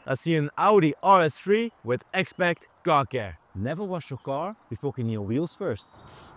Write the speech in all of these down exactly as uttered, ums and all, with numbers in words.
I see an Audi R S three with Expect Car Care. Never wash your car before cleaning your wheels first.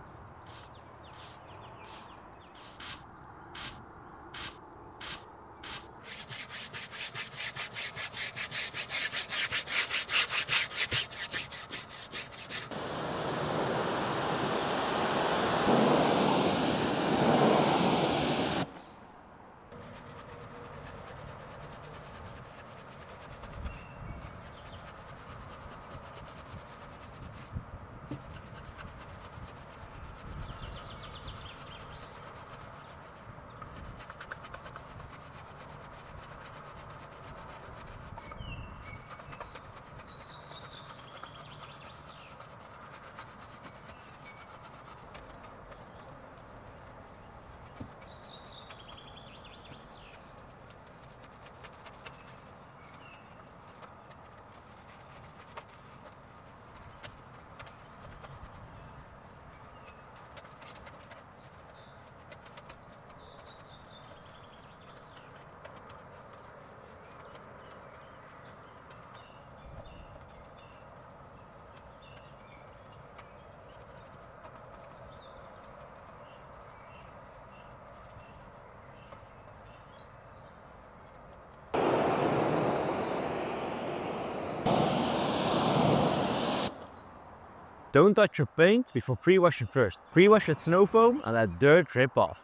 Don't touch your paint before pre-washing first. Pre-wash with snow foam and let dirt drip off.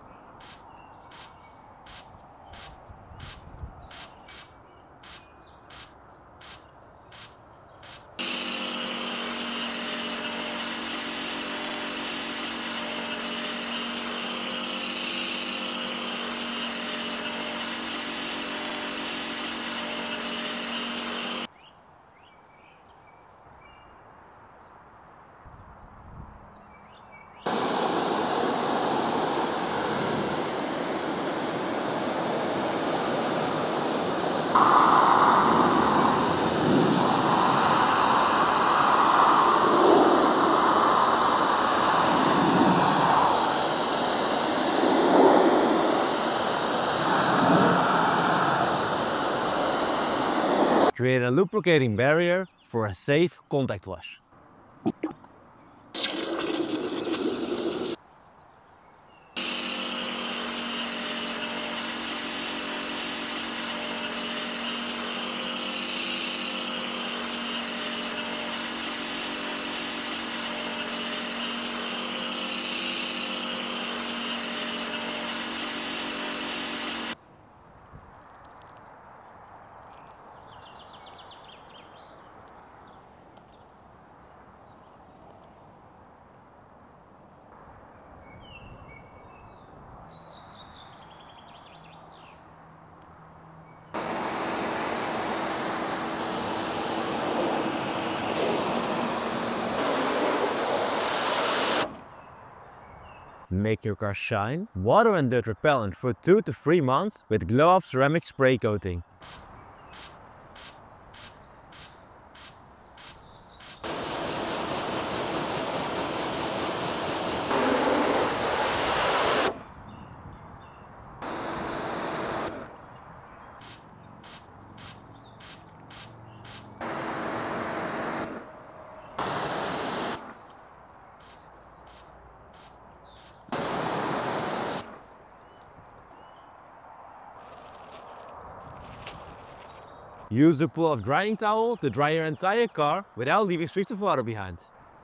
Create a lubricating barrier for a safe contact wash. Make your car shine, water and dirt repellent for two to three months with Glow Up ceramic spray coating. Use a pool of drying towel to dry your entire car without leaving streaks of water behind.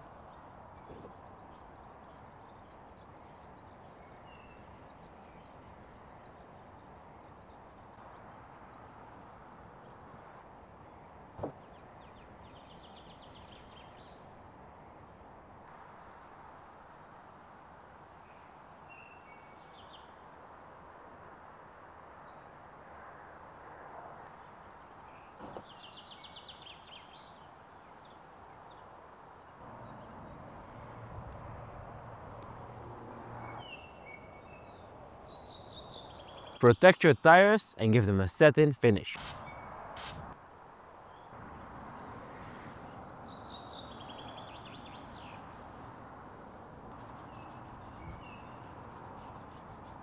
Protect your tires and give them a satin finish.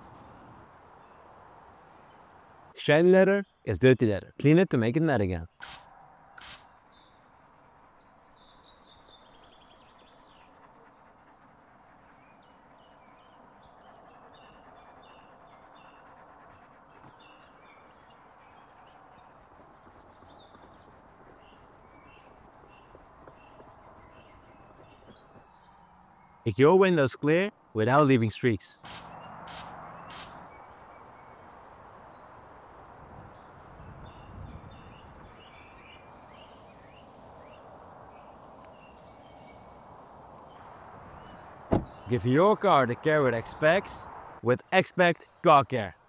Shiny leather is dirty leather. Clean it to make it matte again. Make your windows clear without leaving streaks. Give your car the care it expects with Expect Car Care.